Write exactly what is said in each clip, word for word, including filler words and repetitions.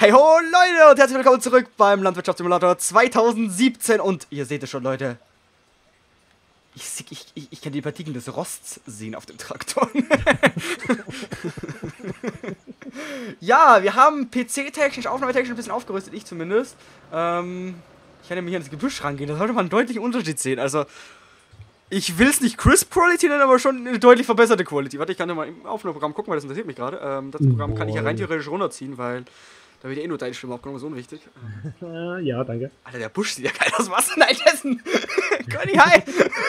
Hi ho Leute und herzlich willkommen zurück beim Landwirtschaftssimulator zweitausendsiebzehn und ihr seht es schon, Leute. Ich, ich, ich, ich kann die Partikel des Rosts sehen auf dem Traktor. Ja, wir haben P C-technisch, aufnahmetechnisch ein bisschen aufgerüstet, ich zumindest. Ähm, ich kann ja hier ins Gebüsch rangehen, da sollte man einen deutlichen Unterschied sehen. Also, ich will es nicht Crisp Quality nennen, aber schon eine deutlich verbesserte Quality. Warte, ich kann ja mal im Aufnahmeprogramm gucken, weil das interessiert mich gerade. Ähm, das Programm kann ich ja rein theoretisch runterziehen, weil da wird ja eh nur deine Stimme aufgenommen, so unwichtig. Ja, danke. Alter, der Busch sieht ja geil aus. Was? Nein, dessen! Conny, hi!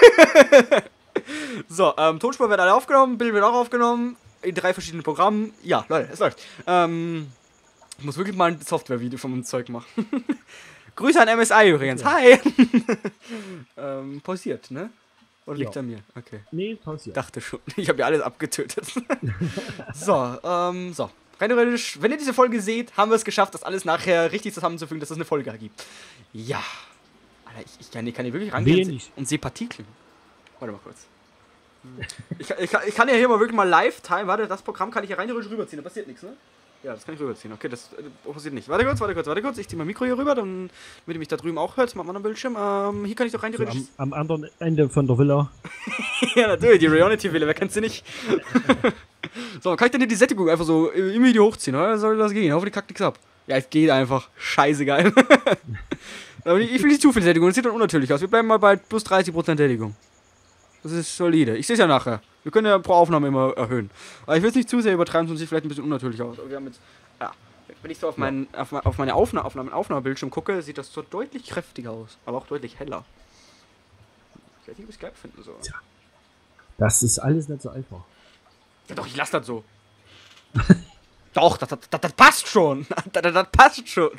So, ähm, Tonspur wird alle aufgenommen, Bild wird auch aufgenommen. In drei verschiedenen Programmen. Ja, Leute, es läuft. Ähm, ich muss wirklich mal ein Software-Video von meinem Zeug machen. Grüße an M S I übrigens. Ja. Hi! ähm, pausiert, ne? Oder liegt ja. an mir? Okay. Nee, pausiert. Dachte schon. Ich habe ja alles abgetötet. So, ähm, so. Rein theoretisch, wenn ihr diese Folge seht, haben wir es geschafft, das alles nachher richtig zusammenzufügen, dass es eine Folge gibt. Ja. Alter, ich, ich, kann, ich kann hier wirklich rangehen und, und sehe Partikel. Warte mal kurz. Ich, ich, ich kann ja hier mal wirklich mal live teilen. Warte, das Programm kann ich ja rein theoretisch rüberziehen. Da passiert nichts, ne? Ja, das kann ich rüberziehen. Okay, das äh, passiert nicht. Warte kurz, warte kurz, warte kurz. Ich ziehe mein Mikro hier rüber, dann, damit ihr mich da drüben auch hört. Mal anderen Bildschirm. Ähm, hier kann ich doch rein theoretisch... So, am, am anderen Ende von der Villa. Ja, natürlich, die Reality-Villa. Wer kennt sie nicht? So, kann ich denn hier die Sättigung einfach so im Video hochziehen, oder? Soll das gehen? Hoffentlich kackt nichts ab. Ja, es geht einfach. Scheiße geil. Aber ich will nicht zu viel Sättigung, das sieht dann unnatürlich aus. Wir bleiben mal bei plus dreißig Prozent Sättigung. Das ist solide. Ich sehe es ja nachher. Wir können ja pro Aufnahme immer erhöhen. Aber ich will es nicht zu sehr übertreiben, sonst sieht es vielleicht ein bisschen unnatürlich aus. Aber wir haben jetzt, ja, wenn ich so auf, meinen, auf, auf meine Aufnahme, auf meinen Aufnahmebildschirm gucke, sieht das so deutlich kräftiger aus. Aber auch deutlich heller. Ich weiß nicht, ob ich es geil finden soll. Tja. Das ist alles nicht so einfach. Ja doch, ich lasse das so. Doch, das, das, das, das passt schon. Das, das, das passt schon.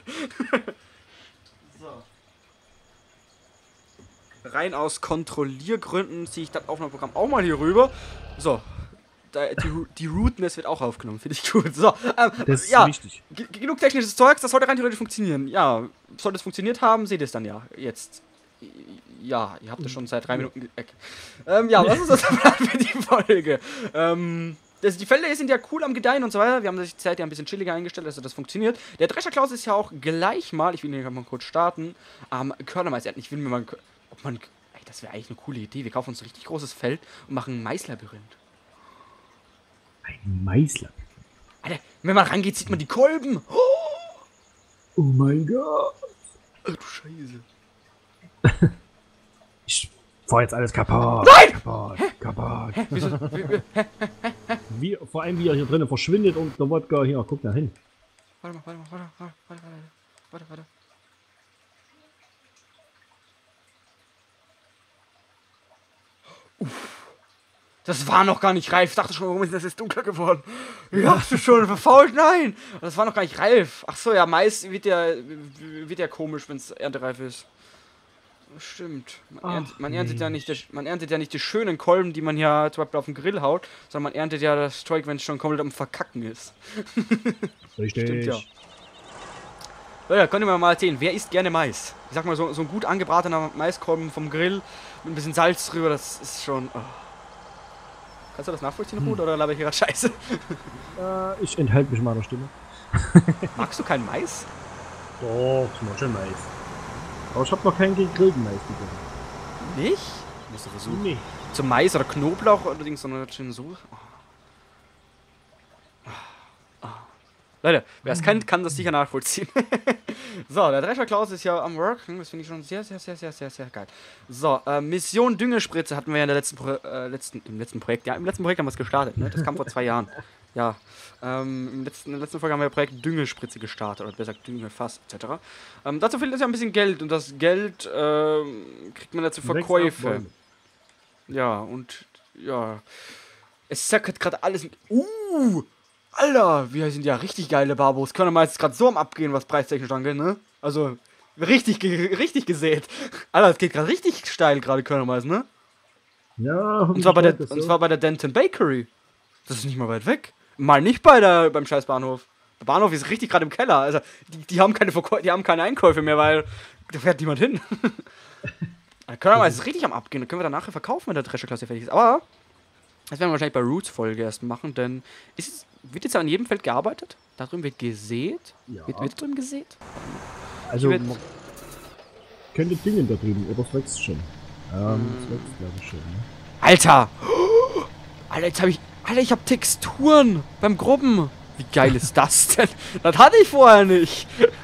So. Rein aus Kontrolliergründen ziehe ich das Aufnahmeprogramm auch mal hier rüber. So. Da, die, die Rootness wird auch aufgenommen, finde ich gut. So, ähm, das ist ja, wichtig. Genug technisches Zeugs, das sollte rein theoretisch funktionieren. Ja, sollte es funktioniert haben, seht ihr es dann ja. Jetzt. Ja, ihr habt es schon seit drei Minuten. Ähm, ja, was ist das für die Folge? Ähm, das, die Felder sind ja cool am Gedeihen und so weiter. Wir haben die Zeit ja ein bisschen chilliger eingestellt, dass das funktioniert. Der Drescherklaus ist ja auch gleich mal, ich will hier mal kurz starten, am Körnermais ernten. Ich will mir mal, ob man, ey, das wäre eigentlich eine coole Idee. Wir kaufen uns ein richtig großes Feld und machen ein Maislabyrinth. Ein Maislabyrinth? Alter, wenn man rangeht, sieht man die Kolben. Oh, oh mein Gott. Ach du Scheiße. Ich fahr jetzt alles kaputt. Nein! Kaputt, Hä? kaputt. Hä? Wieso? Wie, vor allem, wie er hier drinnen verschwindet und der Wodka hier. Guck da hin. Warte mal, warte mal, warte, warte, warte, warte, warte. Uff. Das war noch gar nicht reif. Ich dachte schon, warum ist das jetzt dunkler geworden? Ja, hast du schon verfault? Nein! Das war noch gar nicht reif. Ach so, ja, Mais wird ja, wird ja komisch, wenn es erntereif ist. Stimmt. Man, Ach, erntet, man, erntet ja nicht die, man erntet ja nicht die schönen Kolben, die man ja zum Beispiel auf den Grill haut, sondern man erntet ja das Zeug, wenn es schon komplett am Verkacken ist. Richtig. Stimmt, ja. Leute, könnt ihr mir mal erzählen, wer isst gerne Mais? Ich sag mal, so, so ein gut angebratener Maiskolben vom Grill mit ein bisschen Salz drüber, das ist schon... Oh. Kannst du das nachvollziehen, Ruth, hm. oder laber ich hier gerade Scheiße? Äh, ich enthalte mich meiner Stimme. Magst du keinen Mais? Doch, ich mag schon Mais. Aber ich habe noch keinen gegrillten Mais gegessen. Nicht? Ich muss versuchen. Nee. Zum Mais oder Knoblauch allerdings so eine schöne Soße. Oh. Oh. Leute, wer es kennt, kann das sicher nachvollziehen. So, der Drescherklaus ist ja am Worken. Das finde ich schon sehr, sehr, sehr, sehr, sehr, sehr geil. So, äh, Mission Düngespritze hatten wir ja in der letzten, Pro äh, letzten, im letzten Projekt. Ja, im letzten Projekt haben wir es gestartet, ne? Das kam vor zwei Jahren. Ja, ähm, im letzten, in der letzten Folge haben wir das Projekt Düngespritze gestartet, oder besser gesagt Düngefass, et cetera. Ähm, dazu fehlt uns ja ein bisschen Geld und das Geld ähm, kriegt man dazu Verkäufe. Ja, und ja, es sackert gerade alles. Uh! Alter, wir sind ja richtig geile Barbos. Können wir mal jetzt gerade so am Abgehen, was preistechnisch angeht, ne? Also, richtig, ge richtig gesät. Alter, es geht gerade richtig steil gerade, Körnermais, ne? Ja, und zwar bei der, und zwar bei der Denton Bakery. Das ist nicht mal weit weg. Mal nicht bei der, beim scheiß Bahnhof. Der Bahnhof ist richtig gerade im Keller. Also, die, die, haben keine Verkäu die haben keine Einkäufe mehr, weil da fährt niemand hin. Körnermais ist richtig am Abgehen. Da können wir dann nachher verkaufen, wenn der Drescherklasse fertig ist. Aber das werden wir wahrscheinlich bei Roots-Folge erst machen, denn ist es, wird jetzt an jedem Feld gearbeitet? Da drüben wird gesät. Ja. Wird, wird drüben gesät? Also, wird- man könnte Dinge da drüben, oder es wächst schon. Ja, Hm. es wächst, glaube ich, schon. Ne? Alter! Alter, jetzt habe ich... Alter, ich habe Texturen beim Gruppen. Wie geil ist das denn? Das hatte ich vorher nicht.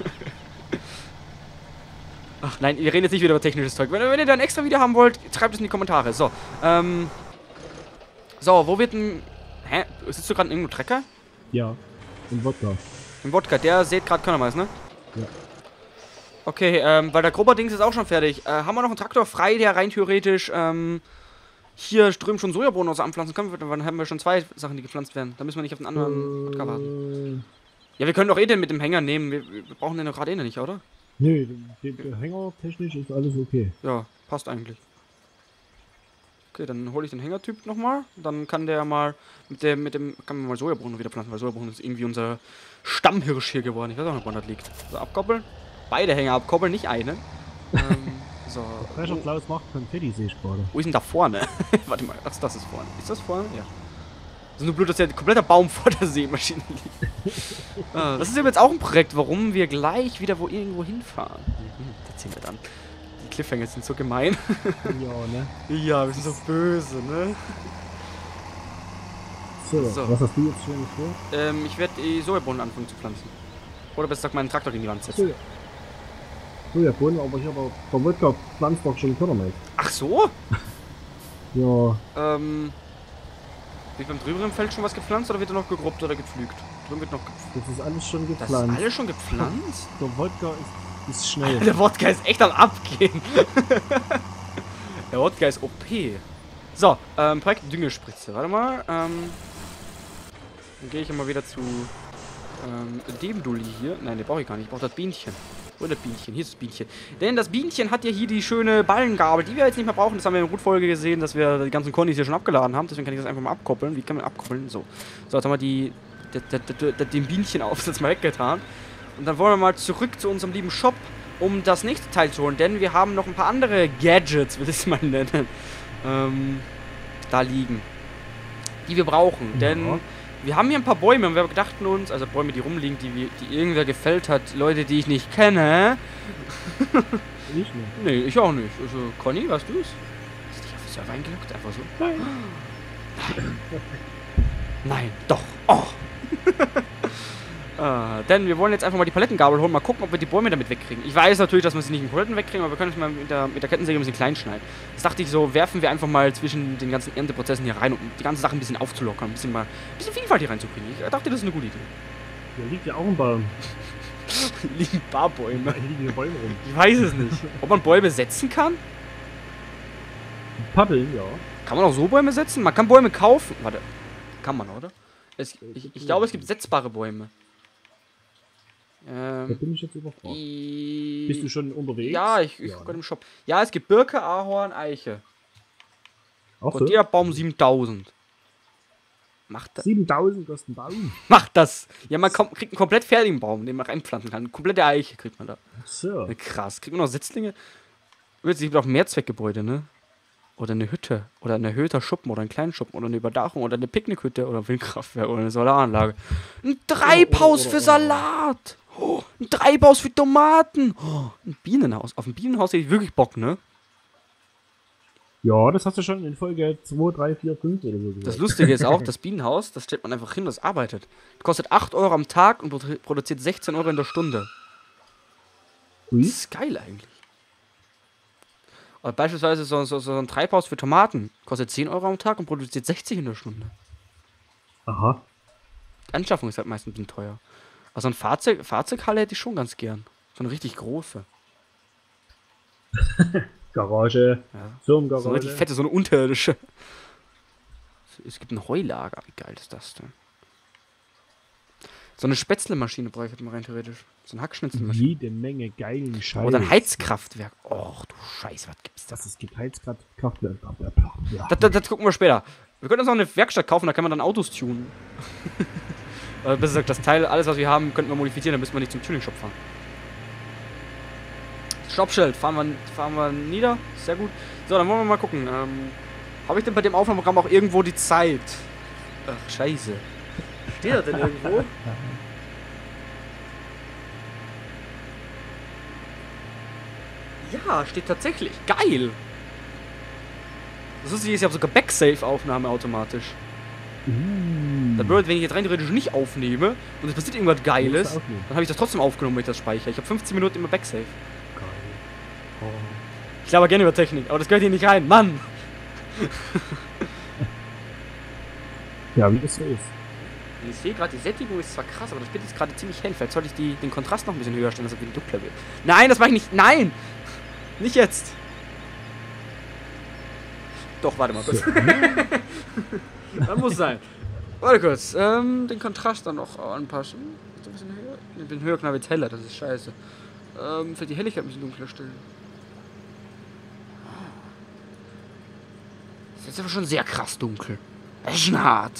Ach nein, wir reden jetzt nicht wieder über technisches Zeug. Wenn, wenn ihr da ein extra Video haben wollt, schreibt es in die Kommentare. So, ähm... So, wo wird ein... Hä? Sitzt du gerade in irgendeinem Trecker? Ja, und Wodka. Im Wodka, der sät gerade Körnermais, ne? Ja. Okay, ähm, weil der Grober-Dings ist auch schon fertig. Äh, haben wir noch einen Traktor frei, der rein theoretisch, ähm... hier drüben schon Sojabohnen aus anpflanzen können? Dann haben wir schon zwei Sachen, die gepflanzt werden. Da müssen wir nicht auf den anderen Wodka warten. Äh, Ja, wir können doch eh den mit dem Hänger nehmen. Wir, wir brauchen den doch gerade eh nicht, oder? nee, der, der Hänger technisch ist alles okay. Ja, passt eigentlich. Okay, dann hole ich den Hängertyp nochmal. Dann kann der mal mit dem, mit dem, kann man mal Sojabohnen wieder pflanzen, weil Sojabohnen ist irgendwie unser Stammhirsch hier geworden. Ich weiß auch nicht, woran das liegt. So, abkoppeln. Beide Hänger abkoppeln, nicht einen. ähm, so. Drescher Klaus macht Konfetti, sehe ich gerade. Wo ist denn da vorne? Warte mal, ach, das ist vorne. Ist das vorne? Ja. Das ist nur blöd, dass der kompletter Baum vor der Sämaschine liegt. ah, das ist übrigens auch ein Projekt, warum wir gleich wieder wo irgendwo hinfahren. Mhm, das ziehen wir dann. Die Cliffhanger sind so gemein. Ja, ne? Ja, wir sind so böse, ne? So, So. was hast du jetzt schon vor? Ähm, ich werde die Sojabohnen anfangen zu pflanzen. Oder besser gesagt meinen Traktor gegen die Wand setzen. Soja. Sojabohnen, aber ich habe der Wodka pflanzt doch schon Körnermais. Ach so? Ja, Ähm. Wird beim drüberen Feld schon was gepflanzt oder wird er noch gegruppt oder gepflügt? Drüben wird noch gepflügt. das ist alles schon Das ist gepflanzt. alles schon gepflanzt? Der Wodka ist, ist schnell. Der Wodka ist echt am Abgehen. Der Wodka ist O P. So, ähm, Projekt Düngespritze. Warte mal, ähm. Dann gehe ich immer wieder zu ähm, dem Dulli hier. Nein, den brauche ich gar nicht. Ich brauche das Bienchen. Wo ist das Bienchen? Hier ist das Bienchen. Denn das Bienchen hat ja hier die schöne Ballengabel, die wir jetzt nicht mehr brauchen. Das haben wir in der Rootfolge gesehen, dass wir die ganzen Cornys hier schon abgeladen haben. Deswegen kann ich das einfach mal abkoppeln. Wie kann man abkoppeln? So. So, jetzt haben wir die, die, die, die, den Bienchenaufsatz mal weggetan. Und dann wollen wir mal zurück zu unserem lieben Shop, um das nächste Teil zu holen. Denn wir haben noch ein paar andere Gadgets, will ich es mal nennen, ähm, da liegen. Die wir brauchen. Ja. Denn wir haben hier ein paar Bäume und wir dachten uns, also Bäume, die rumliegen, die, wir- die irgendwer gefällt hat, Leute, die ich nicht kenne. Ich nicht. Nee, ich auch nicht. Also, Conny, weißt du es? Hast du dich auf den Server eingeloggt? Einfach so? Nein. Nein, doch. Oh. äh, denn wir wollen jetzt einfach mal die Palettengabel holen, mal gucken, ob wir die Bäume damit wegkriegen. Ich weiß natürlich, dass wir sie nicht in Paletten wegkriegen, aber wir können es mal mit der, mit der Kettensäge ein bisschen klein schneiden. Das dachte ich so, werfen wir einfach mal zwischen den ganzen Ernteprozessen hier rein, um die ganze Sache ein bisschen aufzulockern, ein bisschen mal ein bisschen Vielfalt hier reinzubringen. Ich dachte, das ist eine gute Idee. Hier liegt ja auch ein Baum. Liegen ein paar Bäume. Da liegen hier Bäume rum. Ich weiß es nicht. Ob man Bäume setzen kann? Paddeln, ja. Kann man auch so Bäume setzen? Man kann Bäume kaufen. Warte. Kann man, oder? Es, ich, ich glaube, es gibt setzbare Bäume. Da Ähm. bin ich jetzt überfragt. i- Bist du schon unterwegs? Ja, ich, ich Ja, gucke im Shop. Ja, es gibt Birke, Ahorn, Eiche. Ach so. Und jeder Baum siebentausend. Macht das. siebentausend kostet ein Baum. Macht das. Ja, man kommt, kriegt einen komplett fertigen Baum, den man reinpflanzen kann. Eine komplette Eiche kriegt man da. Ach so. Krass. Kriegt man noch Setzlinge? Es gibt auch Mehrzweckgebäude, ne? Oder eine Hütte. Oder ein erhöhter Schuppen oder ein kleinen Schuppen oder eine Überdachung oder eine Picknickhütte oder ein Windkraftwerk oder eine Solaranlage. Ein Treibhaus oder- für oder- Salat. Oh, ein Treibhaus für Tomaten. Oh, ein Bienenhaus. Auf ein Bienenhaus hätte ich wirklich Bock, ne? Ja, das hast du schon in Folge zwei, drei, vier, fünf oder so gesagt. Das Lustige ist auch, das Bienenhaus, das stellt man einfach hin, das arbeitet. Kostet acht Euro am Tag und produ- produziert sechzehn Euro in der Stunde. Ui. Das ist geil eigentlich. Oder beispielsweise so, so, so ein Treibhaus für Tomaten kostet zehn Euro am Tag und produziert sechzig in der Stunde. Aha. Die Anschaffung ist halt meistens ein bisschen teuer. Also ein Fahrzeug, Fahrzeughalle hätte ich schon ganz gern. So eine richtig große. Garage. Ja. So ein So eine richtig Garage. fette, so eine unterirdische. Es gibt ein Heulager. Wie geil ist das denn? So eine Spätzlemaschine bräuchte man rein theoretisch. So eine Hackschnitzelmaschine. Jede Menge geilen Scheiß. Oder ein Heizkraftwerk. Och du Scheiße, was gibt's da? Das ist gibt Heizkraftwerk. Ja. Das, das, das gucken wir später. Wir können uns noch eine Werkstatt kaufen, da kann man dann Autos tunen. Oder besser gesagt, das Teil, alles was wir haben, könnten wir modifizieren, dann müssen wir nicht zum Tuning-Shop fahren. Stoppschild, fahren wir, fahren wir nieder. Sehr gut. So, dann wollen wir mal gucken. Ähm, Habe ich denn bei dem Aufnahmeprogramm auch irgendwo die Zeit? Ach, scheiße. Steht das denn irgendwo? Ja, steht tatsächlich. Geil. Das Lustige ist, ich habe sogar Backsave-Aufnahme automatisch. Uh. Das bedeutet, wenn ich jetzt rein theoretisch nicht aufnehme und es passiert irgendwas Geiles, dann habe ich das trotzdem aufgenommen, wenn ich das speichere. Ich habe fünfzehn Minuten immer Backsave. Geil. Oh. Ich laber gerne über Technik, aber das gehört hier nicht rein. Mann! Ja, wie das so ist. Ich sehe gerade, die Sättigung ist zwar krass, aber das Bild ist gerade ziemlich hell. Vielleicht sollte ich die, den Kontrast noch ein bisschen höher stellen, dass es ein bisschen dunkler wird. Nein, das mache ich nicht. Nein! Nicht jetzt! Doch, warte mal kurz. Das muss sein. Warte kurz. Ähm, den Kontrast dann noch anpassen. Ist ein bisschen höher? Ich bin höher, knapp jetzt heller, das ist scheiße. Ähm, für die Helligkeit ein bisschen dunkler stellen. Das ist jetzt aber schon sehr krass dunkel. Das ist schon hart.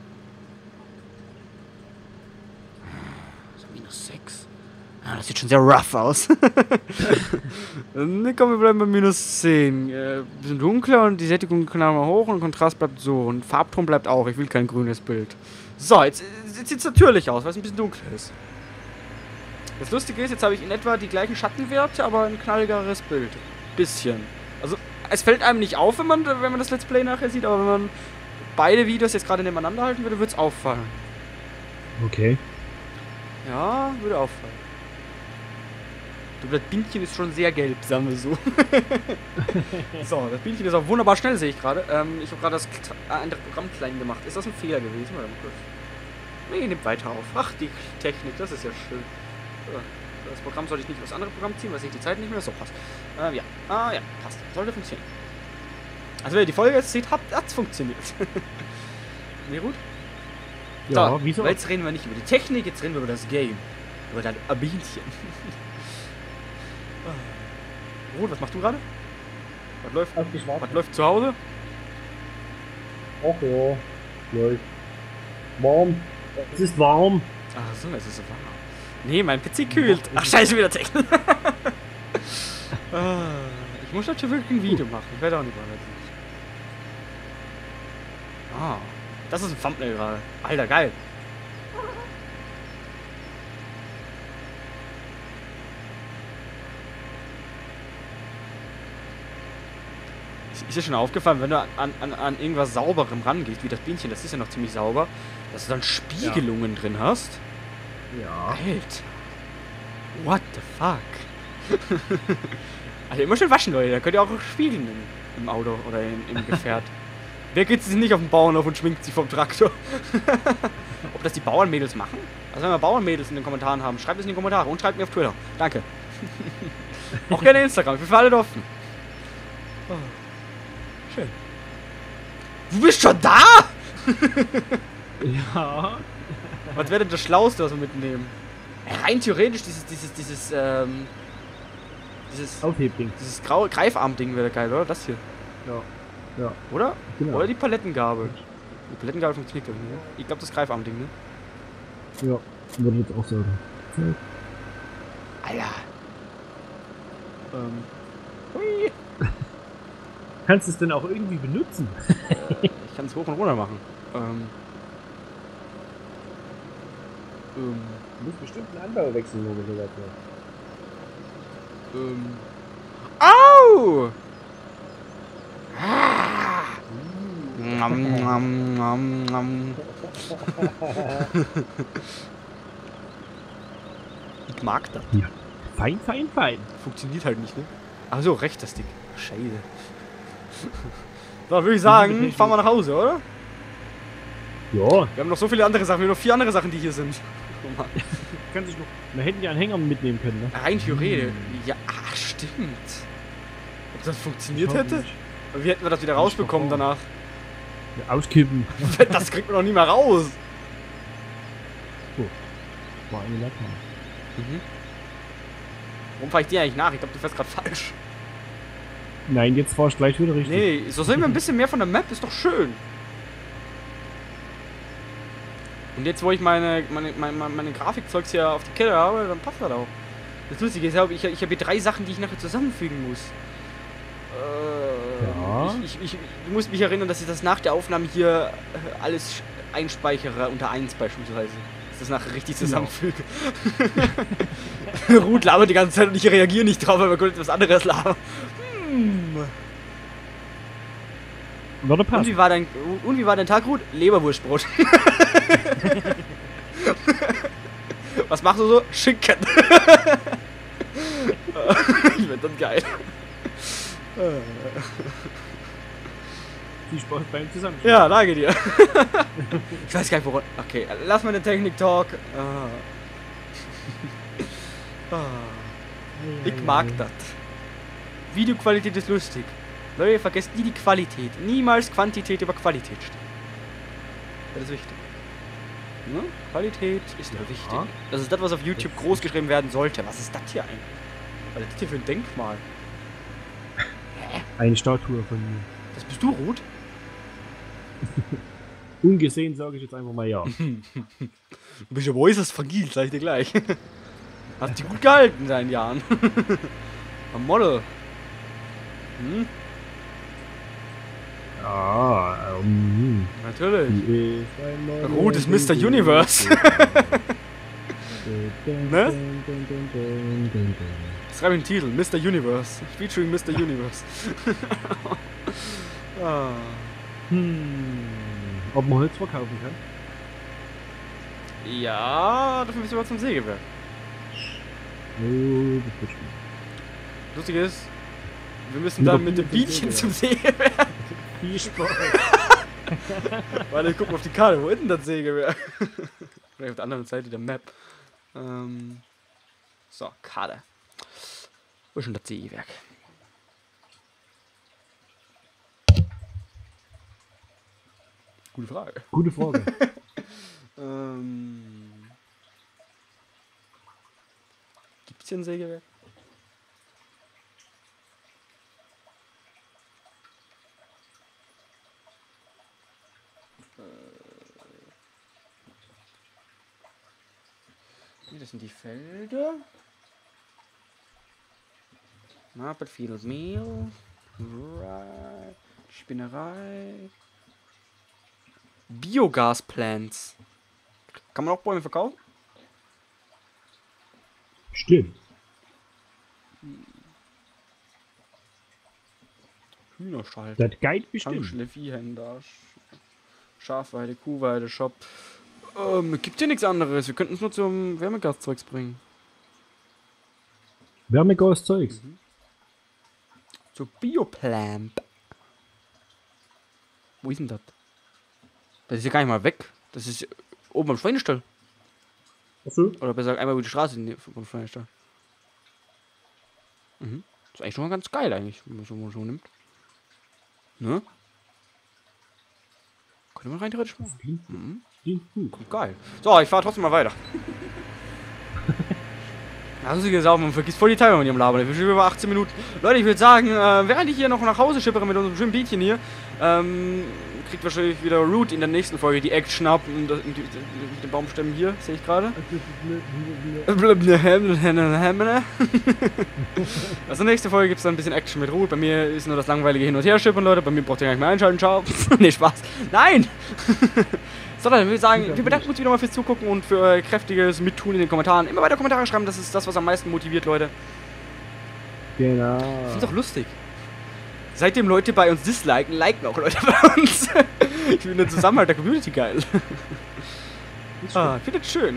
So, minus sechs. Ah, das sieht schon sehr rough aus. Ne, komm, wir bleiben bei minus zehn. Äh, bisschen dunkler und die Sättigung knallen wir hoch und der Kontrast bleibt so. Und Farbton bleibt auch. Ich will kein grünes Bild. So, jetzt, jetzt sieht es natürlich aus, weil es ein bisschen dunkler ist. Das Lustige ist, jetzt habe ich in etwa die gleichen Schattenwerte, aber ein knalligeres Bild. Bisschen. Also, es fällt einem nicht auf, wenn man, wenn man das Let's Play nachher sieht, aber wenn man beide Videos jetzt gerade nebeneinander halten würde, würde es auffallen. Okay. Ja, würde auffallen. Du, das Bienchen ist schon sehr gelb, sagen wir so. So, das Bienchen ist auch wunderbar schnell, sehe ich gerade. Ähm, ich habe gerade das andere Programm klein gemacht. Ist das ein Fehler gewesen? Warte mal kurz. Nee, nimmt weiter auf. Ach, die Technik, das ist ja schön. So, das Programm sollte ich nicht aus andere Programm ziehen, weil sich die Zeit nicht mehr so passt. Ähm, ja. Ah, ja, passt. Sollte funktionieren. Also, wenn ihr die Folge jetzt seht, hat es funktioniert. Nee, gut? Ja, so, wieso? Jetzt reden wir nicht über die Technik, jetzt reden wir über das Game. Über dein Bienchen. Ruth, was machst du gerade? Was läuft? Was läuft zu Hause? Ach ja, läuft. Warm. Es ist warm. Ach so, es ist so warm. Nee, mein P C kühlt. Ach scheiße, wieder Technik. Ich muss natürlich wirklich ein Video machen. Ich werde auch nicht mal mehr. Ah, das ist ein Thumbnail gerade. Alter, geil. Ist dir schon aufgefallen, wenn du an, an, an irgendwas Sauberem rangehst, wie das Bienchen, das ist ja noch ziemlich sauber, dass du dann Spiegelungen ja. drin hast? Ja. Alter. What the fuck? Also immer schön waschen, Leute. Da könnt ihr auch spiegeln im, im Auto oder in, im Gefährt. Wer geht sich nicht auf den Bauernhof und schminkt sich vom Traktor? Ob das die Bauernmädels machen? Also wenn wir Bauernmädels in den Kommentaren haben, schreibt es in die Kommentare und schreibt mir auf Twitter. Danke. Auch gerne Instagram. Ich bin für alle offen. Oh. Schön. Du bist schon da? Ja. Was wäre denn das Schlauste, was wir mitnehmen? Rein theoretisch dieses, dieses, dieses, ähm... Dieses... Aufhebding. Dieses Grau Greifarm-Ding wäre geil, oder? Das hier. Ja. Ja. Oder? Genau. Oder die Palettengabel. Die Palettengabel funktioniert, glaube ich, ne? Ich glaube, das Greifarm-Ding, ne? Ja. Würde ich jetzt auch sagen. Alter. Ähm... Hui. Kannst du es denn auch irgendwie benutzen? äh, ich kann es hoch und runter machen. Ähm. Ähm. Du musst bestimmt einen Anbau wechseln, wo wir so Ähm. Au! Ah! Nom, nom, nom, nom. Ich mag das. Ja. Fein, fein, fein. Funktioniert halt nicht, ne? Ach so, recht das Ding. Scheiße. So, würde ich sagen, fahren wir nach Hause, oder? Ja. Wir haben noch so viele andere Sachen, wir haben noch vier andere Sachen, die hier sind. Oh Mann. Kann sich noch. Wir hätten ja einen Hänger mitnehmen können, ne? Rein theoretisch. Ja, ach, stimmt. Ob das funktioniert hätte? Wie hätten wir das wieder rausbekommen danach? Ja, auskippen. Das kriegt man doch nie mehr raus. So. War eine Latte. Mhm. Warum fahre ich dir eigentlich nach? Ich glaube, du fährst gerade falsch. Nein, jetzt fahrst du gleich wieder richtig. Nee, so sehen wir ein bisschen mehr von der Map, ist doch schön. Und jetzt, wo ich meine, meine, meine, meine Grafikzeugs hier auf die Kette habe, dann passt das auch. Das Lustige ist, ich, ich habe hier drei Sachen, die ich nachher zusammenfügen muss. Äh, ja. ich, ich, ich, du musst mich erinnern, dass ich das nach der Aufnahme hier alles einspeichere, unter eins beispielsweise. das nachher richtig zusammenfüge. Ruth labert die ganze Zeit und ich reagiere nicht drauf, weil wir können etwas anderes labern. Hm. Und wie war dein, und wie war dein Tag, Ruth? Leberwurstbrot. Was machst du so? Chicken. Ich find das geil. Viel Spaß beim Zusammen. Ja, danke dir. Ich weiß gar nicht, woran. Okay, lass mal den Technik-Talk. Ah. Ah. Ich mag das. Videoqualität ist lustig. Leute, vergesst nie die Qualität. Niemals Quantität über Qualität stellen. Das ist wichtig. Ne? Qualität ist ja wichtig. Das ist das, was auf YouTube groß geschrieben werden sollte. Was ist das hier eigentlich? Was ist das hier für ein Denkmal? Eine Statue von mir. Das bist du, Ruth? Ungesehen sage ich jetzt einfach mal ja. Du bist ja äußerst fragil, sag ich dir gleich. Hast dich gut gehalten in deinen Jahren. Ein Model. Hm? Ja, ähm. Natürlich. Ruth ist Mister Universe. Ne? Schreib den Titel, Mister Universe. Featuring Mister Universe. Ah. Hm. Ob man Holz verkaufen kann? Ja, dafür bist du aber zum Sägewerk. Oh, das wird schwierig. Lustig ist, wir müssen dann mit dem Bienchen zum Sägewerk. Viel Spaß. Warte, ich guck mal auf die Karte, wo ist denn das Sägewerk? Vielleicht auf der anderen Seite der Map. Ähm. So, Karte. Wo ist denn das Sägewerk? Gute Frage. Gute Frage. ähm. Gibt's hier ein Sägewerk? Das sind die Felder. Marpet, Field, Mehl. Right. Spinnerei. Biogas-Plants. Kann man auch Bäume verkaufen? Stimmt. Hühnerstall. Das geht bestimmt. Tankstelle, Viehhändler. Schafweide, Kuhweide, Shop. Ähm, gibt hier nichts anderes. Wir könnten es nur zum Wärmegaszeugs bringen. Wärmegaszeugs? Mhm. Zur Bioplant. Wo ist denn das? Das ist ja gar nicht mal weg. Das ist oben am Schweinestall. Achso. Oder besser gesagt, einmal über die Straße vom Schweinestall. Mhm. Das ist eigentlich schon mal ganz geil eigentlich, wenn man so, so nimmt. Ne? Könnte man rein theoretisch machen. Mhm. Geil. So, ich fahre trotzdem mal weiter. Also sie gesagt, man vergisst voll die Timer mit ihrem Labern. Wir sind über achtzehn Minuten. Leute, ich würde sagen, äh, während ich hier noch nach Hause schippere mit unserem schönen Bienchen hier, ähm, kriegt wahrscheinlich wieder Root in der nächsten Folge die Action ab und das, in die, mit den Baumstämmen hier, sehe ich gerade. Also nächste Folge gibt es dann ein bisschen Action mit Root. Bei mir ist nur das langweilige Hin- und Her-Schippern, Leute. Bei mir braucht ihr gar nicht mehr einschalten. Ciao. Nee, Spaß. Nein! So, dann würde ich sagen, wir bedanken uns wieder mal fürs Zugucken und für euer kräftiges Mittun in den Kommentaren. Immer weiter Kommentare schreiben, das ist das, was am meisten motiviert, Leute. Genau. Das ist doch lustig. Seitdem Leute bei uns disliken, liken auch Leute bei uns. Ich finde den Zusammenhalt der Community geil. Ah, ich finde das schön.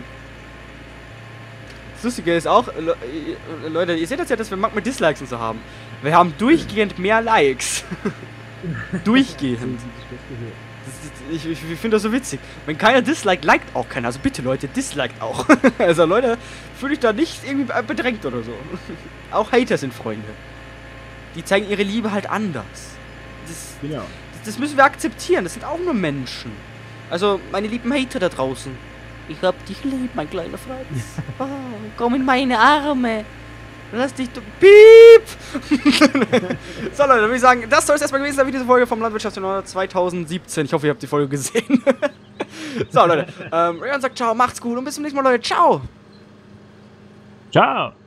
Das Lustige ist auch, Le Leute, ihr seht das ja, dass wir manchmal Dislikes und so haben. Wir haben durchgehend mehr Likes. Durchgehend. Das ist, ich ich, ich finde das so witzig. Wenn keiner disliked, liked auch keiner. Also bitte Leute, disliked auch. Also Leute, fühle ich da nicht irgendwie bedrängt oder so. Auch Hater sind Freunde. Die zeigen ihre Liebe halt anders. Das, Genau. das, das müssen wir akzeptieren. Das sind auch nur Menschen. Also meine lieben Hater da draußen. Ich hab dich lieb, mein kleiner Franz. Oh, komm in meine Arme. Lass dich... Piep! So Leute, dann würde ich sagen, das soll es erstmal gewesen sein, wie diese Folge vom Landwirtschaftsjournal zwanzig siebzehn. Ich hoffe, ihr habt die Folge gesehen. So Leute, ähm, Rayon sagt ciao, macht's gut und bis zum nächsten Mal, Leute. Ciao! Ciao!